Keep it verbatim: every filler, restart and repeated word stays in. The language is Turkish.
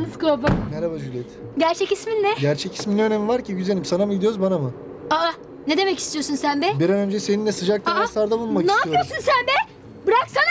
Skop'um. Merhaba Juliet. Gerçek ismin ne? Gerçek ismin ne önemi var ki güzelim? Sana mı gidiyoruz bana mı? Aa, ne demek istiyorsun sen be? Bir an önce seninle sıcak temaslarda bulunmak ne istiyorum. yapıyorsun sen be? Bıraksana